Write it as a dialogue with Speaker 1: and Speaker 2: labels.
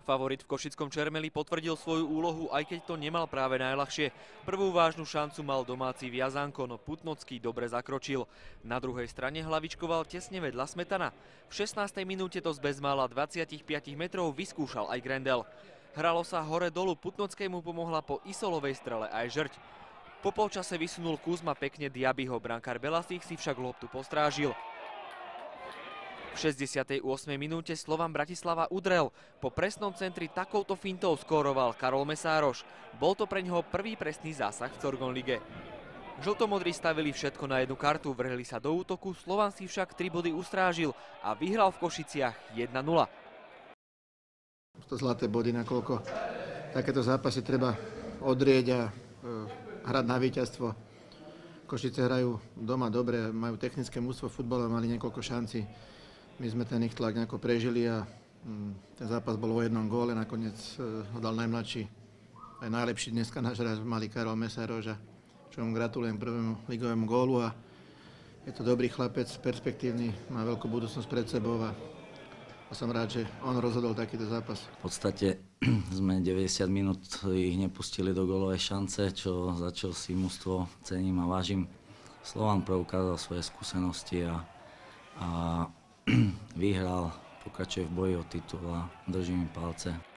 Speaker 1: Favorit v košickom Čermeli potvrdil svoju úlohu, aj keď to nemal práve najľahšie. Prvú vážnu šancu mal domáci Viazanko, no Putnocký dobre zakročil. Na druhej strane hlavičkoval tesne vedľa Smetana. V 16. minúte to z bezmála 25 metrov vyskúšal aj Grendel. Hralo sa hore-dolu, Putnockému pomohla po Isolovej strele aj žrť. Po polčase vysunul Kuzma pekne Diabyho, brankár Belasých si však loptu postrážil. V 68. minúte Slovan Bratislava udrel. Po presnom centri takouto fintou skóroval Karol Mesároš. Bol to pre ňoho prvý presný zásah v Thorgon lige. Žltomodrí stavili všetko na jednu kartu, vrhli sa do útoku, Slovan si však 3 body ustrážil a vyhral v Košiciach 1-0.
Speaker 2: To zlaté body, nakoľko takéto zápasy treba odrieť a hrať na víťazstvo. Košice hrajú doma dobre, majú technické mužstvo v futbale, mali niekoľko šancí. My sme ten ich tlak nejako prežili a ten zápas bol o 1 góle, nakoniec ho dal najmladší, aj najlepší dneska náš hráč, malý Karol Mesároš, čo mu gratulujem prvému ligovému gólu a je to dobrý chlapec, perspektívny, má veľkú budúcnosť pred sebou a som rád, že on rozhodol takýto zápas.
Speaker 3: V podstate sme 90 minút ich nepustili do gólovej šance, čo za čo si mužstvo cením a vážim. Slovan preukázal svoje skúsenosti a vyhral, pokračuje v boji o titul a držím im palce.